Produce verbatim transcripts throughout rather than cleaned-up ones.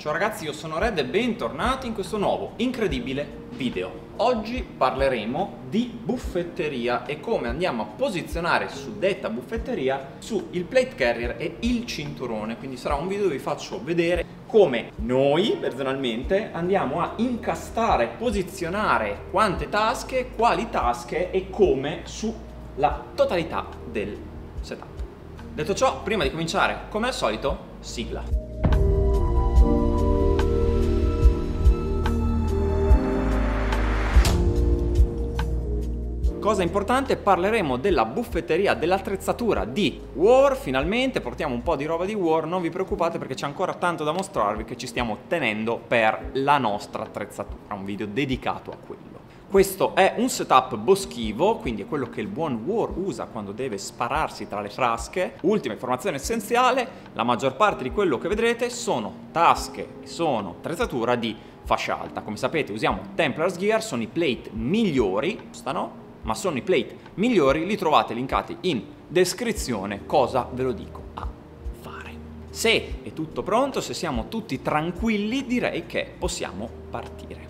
Ciao ragazzi, io sono Red e bentornati in questo nuovo incredibile video. Oggi parleremo di buffetteria e come andiamo a posizionare su detta buffetteria su il plate carrier e il cinturone. Quindi sarà un video dove vi faccio vedere come noi personalmente andiamo a incastare, posizionare quante tasche, quali tasche e come sulla totalità del setup. Detto ciò, prima di cominciare, come al solito, sigla. Cosa importante, parleremo della buffetteria, dell'attrezzatura di War. Finalmente portiamo un po' di roba di War, non vi preoccupate perché c'è ancora tanto da mostrarvi che ci stiamo tenendo per la nostra attrezzatura, un video dedicato a quello. Questo è un setup boschivo, quindi è quello che il buon War usa quando deve spararsi tra le frasche. Ultima informazione essenziale, la maggior parte di quello che vedrete sono tasche e sono attrezzatura di fascia alta. Come sapete usiamo Templar's Gear, sono i plate migliori, stanno? ma sono i plate migliori, li trovate linkati in descrizione, cosa ve lo dico a fare. Se è tutto pronto, se siamo tutti tranquilli, direi che possiamo partire.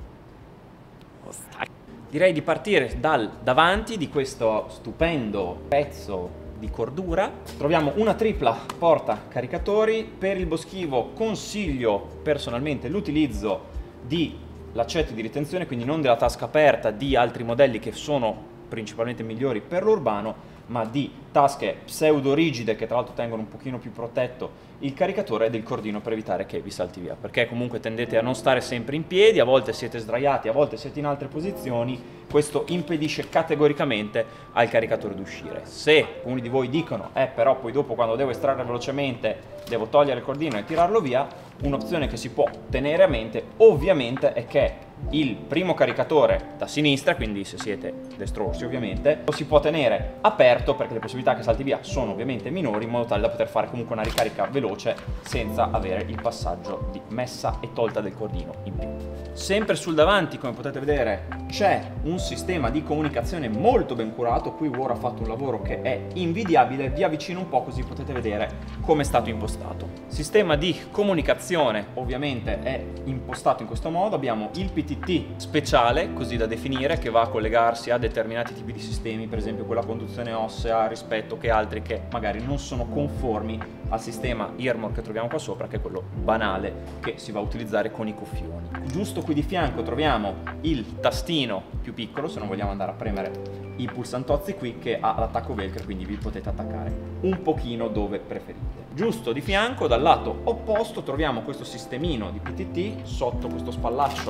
Direi di partire dal davanti di questo stupendo pezzo di cordura. Troviamo una tripla porta caricatori. Per il boschivo consiglio personalmente l'utilizzo di l'accetto di ritenzione, quindi non della tasca aperta di altri modelli che sono principalmente migliori per l'urbano, ma di tasche pseudo rigide che tra l'altro tengono un pochino più protetto il caricatore e del cordino per evitare che vi salti via, perché comunque tendete a non stare sempre in piedi, a volte siete sdraiati, a volte siete in altre posizioni, questo impedisce categoricamente al caricatore di uscire. Se alcuni di voi dicono eh però poi dopo quando devo estrarre velocemente devo togliere il cordino e tirarlo via, un'opzione che si può tenere a mente ovviamente è che il primo caricatore da sinistra, quindi se siete destrorsi ovviamente, lo si può tenere aperto perché le possibilità che salti via sono ovviamente minori, in modo tale da poter fare comunque una ricarica veloce senza avere il passaggio di messa e tolta del cordino in più. Sempre sul davanti, come potete vedere, c'è un sistema di comunicazione molto ben curato. Qui War ha fatto un lavoro che è invidiabile, vi avvicino un po' così potete vedere come è stato impostato. Sistema di comunicazione ovviamente è impostato in questo modo, abbiamo il P T T speciale, così da definire, che va a collegarsi a determinati tipi di sistemi, per esempio quella conduzione ossea rispetto che altri che magari non sono conformi al sistema Earmor che troviamo qua sopra, che è quello banale che si va a utilizzare con i cuffioni. Giusto qui di fianco troviamo il tastino più piccolo, se non vogliamo andare a premere i pulsantozzi qui, che ha l'attacco velcro, quindi vi potete attaccare un pochino dove preferite. Giusto di fianco, dal lato opposto, troviamo questo sistemino di P T T, sotto questo spallaccio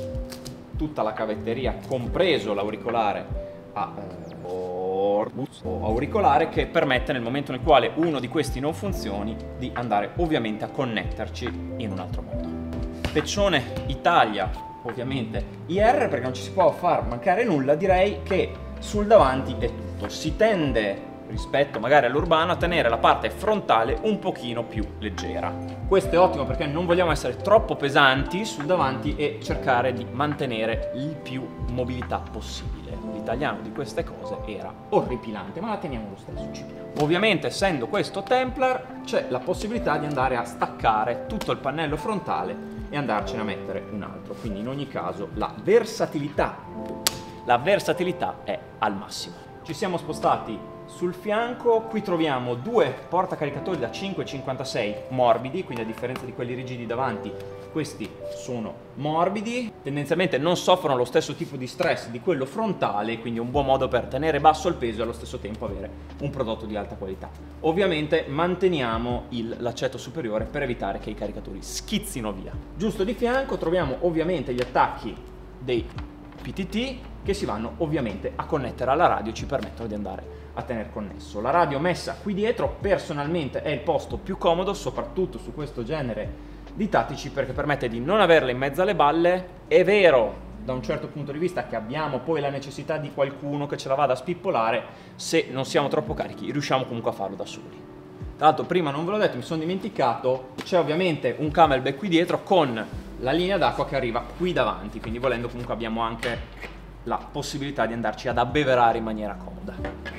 tutta la cavetteria, compreso l'auricolare a eh, o auricolare, che permette nel momento nel quale uno di questi non funzioni di andare ovviamente a connetterci in un altro modo. Peccione Italia, ovviamente I R, perché non ci si può far mancare nulla. Direi che sul davanti è tutto, si tende rispetto magari all'urbano a tenere la parte frontale un pochino più leggera. Questo è ottimo perché non vogliamo essere troppo pesanti sul davanti e cercare di mantenere il più mobilità possibile. L'italiano di queste cose era orripilante, ma la teniamo lo stesso, ci piace. Ovviamente, essendo questo Templar, c'è la possibilità di andare a staccare tutto il pannello frontale e andarcene a mettere un altro, quindi in ogni caso la versatilità la versatilità è al massimo. Ci siamo spostati sul fianco, qui troviamo due portacaricatori da cinque virgola cinquantasei morbidi, quindi a differenza di quelli rigidi davanti, questi sono morbidi, tendenzialmente non soffrono lo stesso tipo di stress di quello frontale, quindi è un buon modo per tenere basso il peso e allo stesso tempo avere un prodotto di alta qualità. Ovviamente manteniamo l'accetto superiore per evitare che i caricatori schizzino via. Giusto di fianco troviamo ovviamente gli attacchi dei P T T che si vanno ovviamente a connettere alla radio e ci permettono di andare a tenere connesso. La radio messa qui dietro personalmente è il posto più comodo, soprattutto su questo genere di tattici, perché permette di non averla in mezzo alle balle. È vero da un certo punto di vista che abbiamo poi la necessità di qualcuno che ce la vada a spippolare, se non siamo troppo carichi riusciamo comunque a farlo da soli. Tra l'altro prima non ve l'ho detto, mi sono dimenticato, c'è ovviamente un camelback qui dietro con la linea d'acqua che arriva qui davanti, quindi volendo comunque abbiamo anche la possibilità di andarci ad abbeverare in maniera comoda.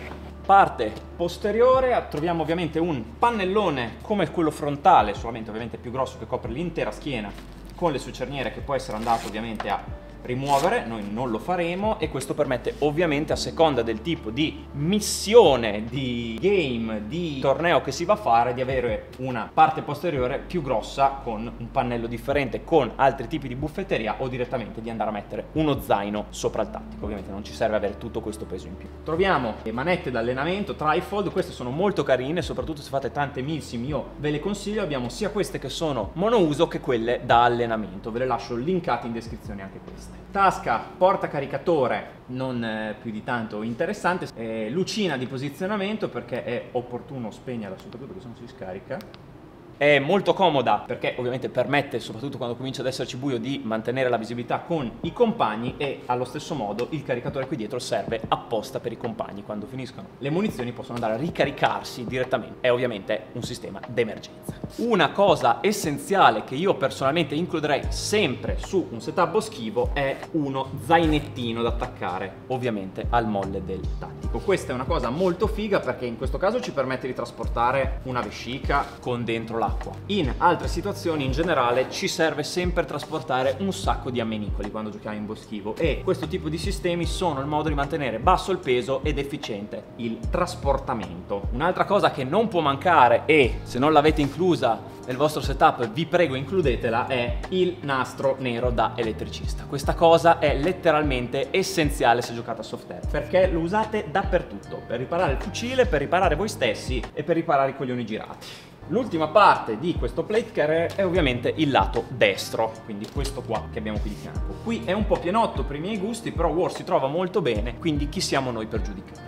Parte posteriore, troviamo ovviamente un pannellone come quello frontale, solamente ovviamente più grosso, che copre l'intera schiena, con le sue cerniere, che può essere andato ovviamente a rimuovere. Noi non lo faremo, e questo permette ovviamente, a seconda del tipo di missione, di game, di torneo che si va a fare, di avere una parte posteriore più grossa con un pannello differente, con altri tipi di buffetteria, o direttamente di andare a mettere uno zaino sopra il tattico. Ovviamente non ci serve avere tutto questo peso in più. Troviamo le manette d'allenamento Trifold, queste sono molto carine, soprattutto se fate tante milsim io ve le consiglio. Abbiamo sia queste che sono monouso che quelle da allenamento, ve le lascio linkate in descrizione anche queste. Tasca porta caricatore, non eh, più di tanto interessante, eh, lucina di posizionamento, perché è opportuno spegnerla soprattutto perché se non si scarica. È molto comoda perché ovviamente permette, soprattutto quando comincia ad esserci buio, di mantenere la visibilità con i compagni, e allo stesso modo il caricatore qui dietro serve apposta per i compagni. Quando finiscono le munizioni possono andare a ricaricarsi direttamente. È ovviamente un sistema d'emergenza. Una cosa essenziale che io personalmente includerei sempre su un setup boschivo è uno zainettino da attaccare ovviamente al molle del tattico. Questa è una cosa molto figa perché in questo caso ci permette di trasportare una vescica con dentro l'acqua. In altre situazioni in generale ci serve sempre trasportare un sacco di ammenicoli quando giochiamo in boschivo, e questo tipo di sistemi sono il modo di mantenere basso il peso ed efficiente il trasportamento. Un'altra cosa che non può mancare, e se non l'avete inclusa nel vostro setup vi prego includetela, è il nastro nero da elettricista. Questa cosa è letteralmente essenziale se giocate a soft air, perché lo usate dappertutto, per riparare il fucile, per riparare voi stessi e per riparare i coglioni girati. L'ultima parte di questo plate carrier è ovviamente il lato destro, quindi questo qua che abbiamo qui di fianco. Qui è un po' pienotto per i miei gusti, però War si trova molto bene, quindi chi siamo noi per giudicare?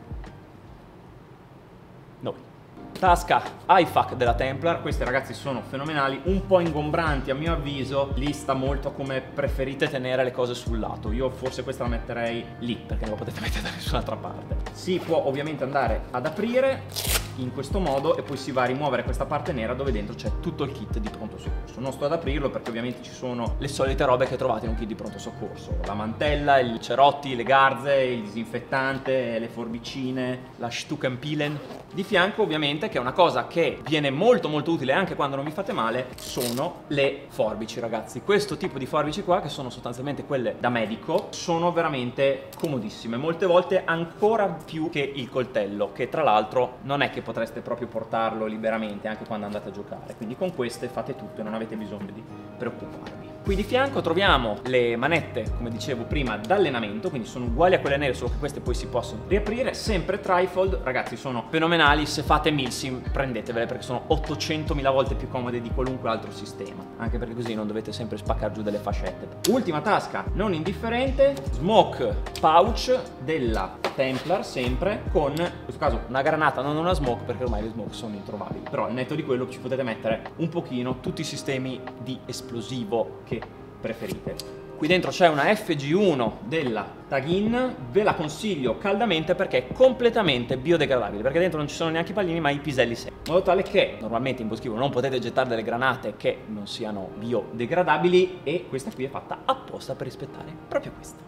Noi. Tasca I F A C della Templar, queste ragazzi sono fenomenali, un po' ingombranti a mio avviso, lì sta molto come preferite tenere le cose sul lato. Io forse questa la metterei lì perché non la potete mettere da nessun'altra parte. Si può ovviamente andare ad aprire in questo modo e poi si va a rimuovere questa parte nera dove dentro c'è tutto il kit di pronto soccorso. Non sto ad aprirlo perché ovviamente ci sono le solite robe che trovate in un kit di pronto soccorso: la mantella, i cerotti, le garze, il disinfettante, le forbicine, la Stukenpilen. Di fianco ovviamente, che è una cosa che viene molto molto utile anche quando non vi fate male, sono le forbici, ragazzi. Questo tipo di forbici qua, che sono sostanzialmente quelle da medico, sono veramente comodissime, molte volte ancora più che il coltello, che tra l'altro non è che potreste proprio portarlo liberamente anche quando andate a giocare. Quindi con queste fate tutto e non avete bisogno di preoccuparvi. Qui di fianco troviamo le manette, come dicevo prima, d'allenamento, quindi sono uguali a quelle nere, solo che queste poi si possono riaprire. Sempre Trifold, ragazzi, sono fenomenali. Se fate milsim prendetevele perché sono ottocentomila volte più comode di qualunque altro sistema, anche perché così non dovete sempre spaccare giù delle fascette. Ultima tasca non indifferente, smoke pouch della Templar, sempre con, in questo caso, una granata, non una smoke, perché ormai le smoke sono introvabili, però al netto di quello ci potete mettere un pochino tutti i sistemi di esplosivo che preferite. Qui dentro c'è una F G uno della Tagin, ve la consiglio caldamente perché è completamente biodegradabile, perché dentro non ci sono neanche i pallini ma i piselli secchi, in modo tale che normalmente in boschivo non potete gettare delle granate che non siano biodegradabili, e questa qui è fatta apposta per rispettare proprio questo.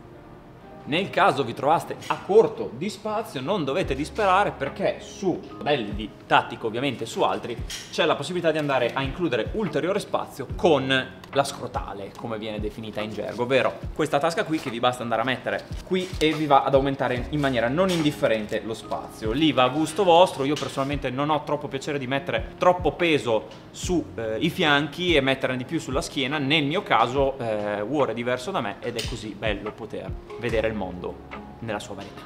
Nel caso vi trovaste a corto di spazio non dovete disperare, perché su modelli di tattico, ovviamente su altri, c'è la possibilità di andare a includere ulteriore spazio con la scrotale, come viene definita in gergo, ovvero questa tasca qui che vi basta andare a mettere qui e vi va ad aumentare in maniera non indifferente lo spazio. Lì va a gusto vostro. Io personalmente non ho troppo piacere di mettere troppo peso sui eh, fianchi e metterne di più sulla schiena. Nel mio caso eh, War è diverso da me ed è così bello poter vedere il mondo nella sua varietà.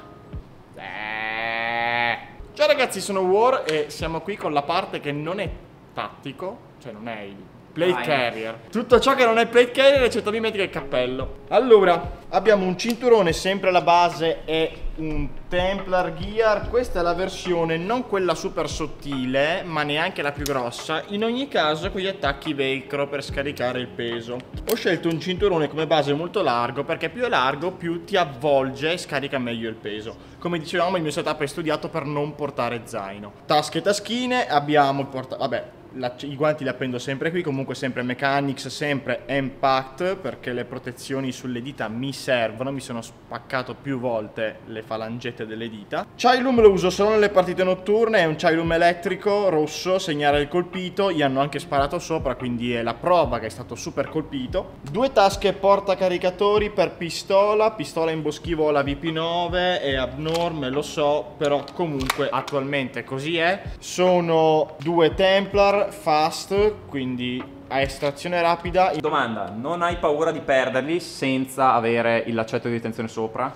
Eh. Ciao ragazzi, sono War e siamo qui con la parte che non è tattico, cioè non è il plate Dai. carrier. Tutto ciò che non è plate carrier, eccetto dimentica il cappello. Allora, abbiamo un cinturone sempre alla base e un Templar Gear. Questa è la versione, non quella super sottile, ma neanche la più grossa. In ogni caso con gli attacchi velcro per scaricare il peso. Ho scelto un cinturone come base molto largo perché più è largo più ti avvolge e scarica meglio il peso. Come dicevamo, il mio setup è studiato per non portare zaino. Tasche e taschine, abbiamo il porta... vabbè, la, i guanti li appendo sempre qui, comunque sempre Mechanics, sempre Impact, perché le protezioni sulle dita mi servono, mi sono spaccato più volte le falangette delle dita. Chilum lo uso solo nelle partite notturne, è un Chilum elettrico rosso, segnale il colpito, gli hanno anche sparato sopra, quindi è la prova che è stato super colpito. Due tasche portacaricatori per pistola, pistola in boschivo la V P nove, è abnorme, lo so, però comunque attualmente così è. Sono due Templar fast, quindi a estrazione rapida. Domanda, non hai paura di perderli senza avere il laccetto di tensione sopra?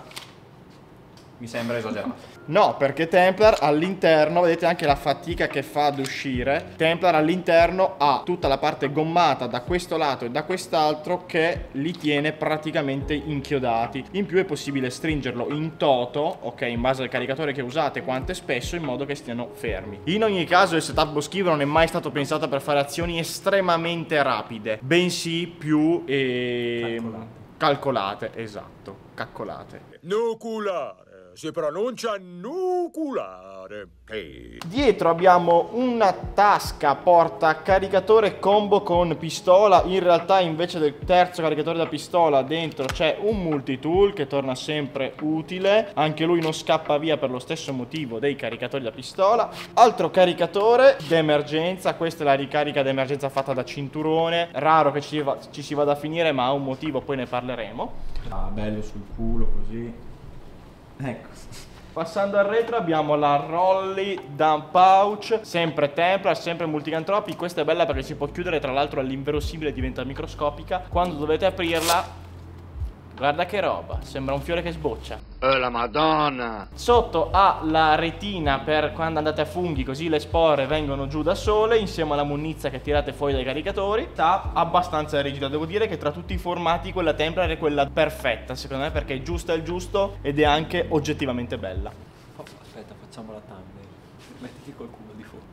Mi sembra esagerato. No, perché Templar all'interno, vedete anche la fatica che fa ad uscire. Templar all'interno ha tutta la parte gommata da questo lato e da quest'altro che li tiene praticamente inchiodati. In più è possibile stringerlo in toto, ok, in base al caricatore che usate, quanto è spesso, in modo che stiano fermi. In ogni caso il setup boschivo non è mai stato pensato per fare azioni estremamente rapide, bensì più eh, calcolate. calcolate, esatto, calcolate. Nuculare. Si pronuncia nuculare. Hey. Dietro abbiamo una tasca porta caricatore combo con pistola. In realtà invece del terzo caricatore da pistola dentro c'è un multitool che torna sempre utile. Anche lui non scappa via per lo stesso motivo dei caricatori da pistola. Altro caricatore d'emergenza. Questa è la ricarica d'emergenza fatta da cinturone. Raro che ci, va, ci si vada a finire, ma ha un motivo, poi ne parleremo. Ah, bello sul culo così. Ecco. Passando al retro abbiamo la Rolly Dump Pouch, sempre Templar, sempre multicantropi. Questa è bella perché si può chiudere, tra l'altro all'inverosimile diventa microscopica. Quando dovete aprirla, guarda che roba, sembra un fiore che sboccia. Oh la madonna! Sotto ha la retina per quando andate a funghi, così le spore vengono giù da sole, insieme alla munnizia che tirate fuori dai caricatori. Sta abbastanza rigida, devo dire che tra tutti i formati quella Templar è quella perfetta secondo me, perché è giusta il giusto ed è anche oggettivamente bella. Aspetta, facciamo la thumbnail. Mettiti qualcuno di fuori.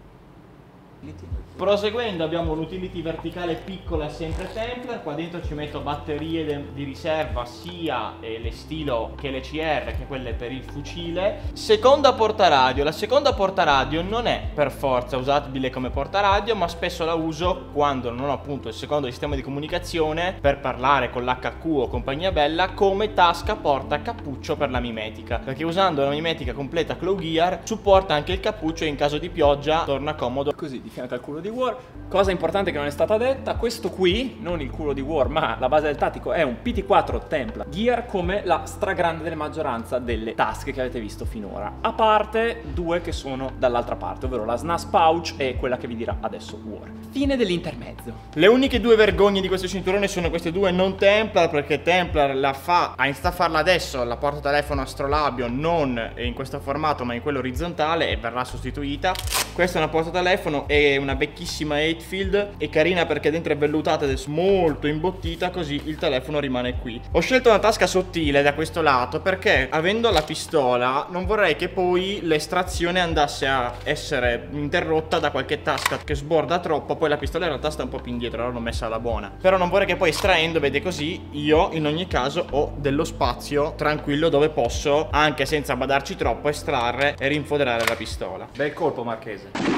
Proseguendo abbiamo un'utility verticale piccola, sempre Templar. Qua dentro ci metto batterie di riserva, sia le stilo che le C R che quelle per il fucile. Seconda portaradio. La seconda portaradio non è per forza usabile come portaradio, ma spesso la uso quando non ho appunto il secondo sistema di comunicazione per parlare con l'H Q o compagnia bella, come tasca porta cappuccio per la mimetica, perché usando la mimetica completa Claw Gear supporta anche il cappuccio e in caso di pioggia torna comodo. Così di fianco al culo di War. Cosa importante che non è stata detta, questo qui, non il culo di War ma la base del tattico, è un P T quattro Templar Gear, come la stragrande della maggioranza delle tasche che avete visto finora, a parte due che sono dall'altra parte, ovvero la S N A S Pouch e quella che vi dirà adesso War. Fine dell'intermezzo. Le uniche due vergogne di questo cinturone sono queste due non Templar, perché Templar la fa, ha iniziato a farla adesso, la porta telefono astrolabio non in questo formato ma in quello orizzontale e verrà sostituita. Questa è una porta telefono, è una vecchissima Eightfield, è carina perché dentro è vellutata ed è molto imbottita, così il telefono rimane qui. Ho scelto una tasca sottile da questo lato perché, avendo la pistola, non vorrei che poi l'estrazione andasse a essere interrotta da qualche tasca che sborda troppo. Poi la pistola in realtà sta un po' più indietro, allora l'ho messa alla buona. Però non vorrei che poi estraendo, vede così, io in ogni caso ho dello spazio tranquillo dove posso, anche senza badarci troppo, estrarre e rinfoderare la pistola. Bel colpo Marchese.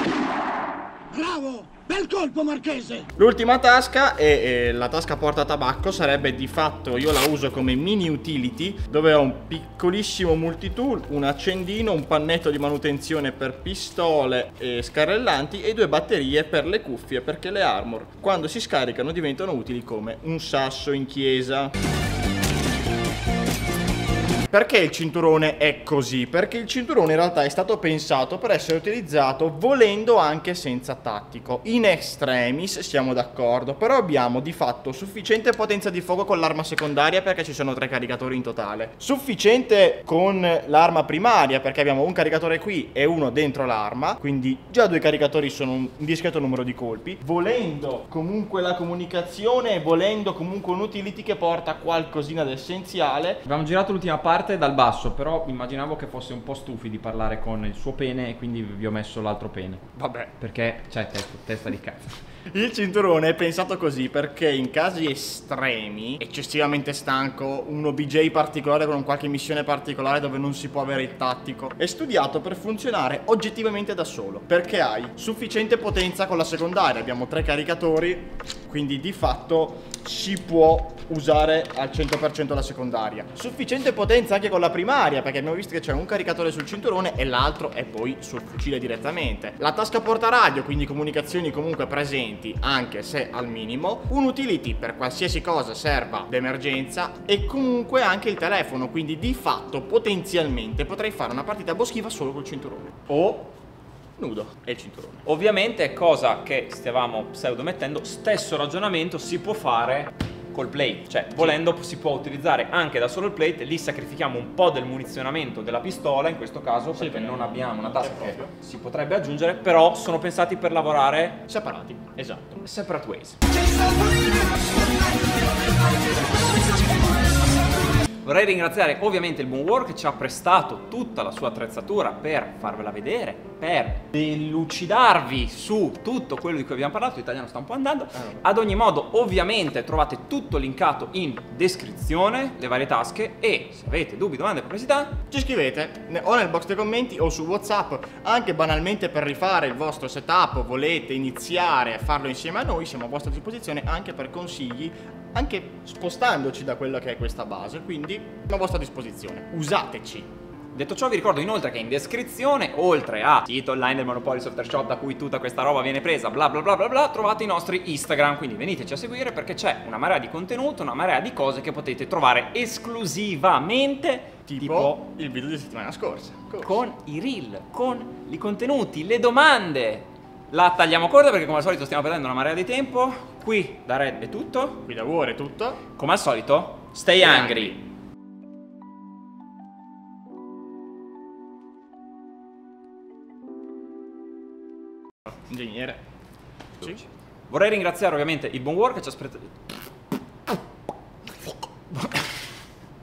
Bravo! Bel colpo Marchese! L'ultima tasca è, è la tasca porta tabacco, sarebbe di fatto, io la uso come mini utility, dove ho un piccolissimo multitool, un accendino, un pannetto di manutenzione per pistole e scarrellanti e due batterie per le cuffie, perché le Armor quando si scaricano diventano utili come un sasso in chiesa. Perché il cinturone è così? Perché il cinturone in realtà è stato pensato per essere utilizzato volendo anche senza tattico. In extremis siamo d'accordo, però abbiamo di fatto sufficiente potenza di fuoco con l'arma secondaria perché ci sono tre caricatori in totale. Sufficiente con l'arma primaria perché abbiamo un caricatore qui e uno dentro l'arma, quindi già due caricatori sono un discreto numero di colpi. Volendo comunque la comunicazione e volendo comunque un utility che porta qualcosina d'essenziale. Abbiamo girato l'ultima parte dal basso, però immaginavo che fosse un po' stufi di parlare con il suo pene e quindi vi ho messo l'altro pene. Vabbè. Perché c'è testa, testa di cazzo. Il cinturone è pensato così perché in casi estremi, eccessivamente stanco, un O B J particolare con un qualche missione particolare dove non si può avere il tattico, è studiato per funzionare oggettivamente da solo, perché hai sufficiente potenza con la secondaria, abbiamo tre caricatori, quindi di fatto si può usare al cento per cento la secondaria. Sufficiente potenza anche con la primaria, perché abbiamo visto che c'è un caricatore sul cinturone e l'altro è poi sul fucile direttamente. La tasca porta radio, quindi comunicazioni comunque presenti, anche se al minimo. Un utility per qualsiasi cosa serva d'emergenza e comunque anche il telefono, quindi di fatto potenzialmente potrei fare una partita boschiva solo col cinturone. O nudo e il cinturone. Ovviamente, cosa che stavamo pseudo mettendo, stesso ragionamento si può fare col plate, cioè volendo si può utilizzare anche da solo il plate, lì sacrifichiamo un po' del munizionamento della pistola in questo caso, Sì, perché non abbiamo una non tasca c'è che proprio. si potrebbe aggiungere, però sono pensati per lavorare Separati, esatto. separate ways. Vorrei ringraziare ovviamente il buon War che ci ha prestato tutta la sua attrezzatura per farvela vedere, per delucidarvi su tutto quello di cui abbiamo parlato. L'italiano sta un po' andando. Ad ogni modo, ovviamente trovate tutto linkato in descrizione, le varie tasche, e se avete dubbi, domande, perplessità, Ci scrivete ne- o nel box dei commenti o su WhatsApp, anche banalmente per rifare il vostro setup, volete iniziare a farlo insieme a noi, siamo a vostra disposizione anche per consigli, anche spostandoci da quella che è questa base, quindi a vostra disposizione. Usateci. Detto ciò, vi ricordo inoltre che in descrizione, oltre a sito online del Monopoly Software Shop da cui tutta questa roba viene presa, bla bla bla bla bla, trovate i nostri Instagram, quindi veniteci a seguire perché c'è una marea di contenuto, una marea di cose che potete trovare esclusivamente Tipo, tipo il video di settimana scorsa. con i reel, con i contenuti, le domande. La tagliamo corta perché come al solito stiamo perdendo una marea di tempo. Qui da Red è tutto. Qui da War è tutto. Come al solito, stay hungry. Ingegnere. Sì. Vorrei ringraziare ovviamente il buon War che ci ha, spre-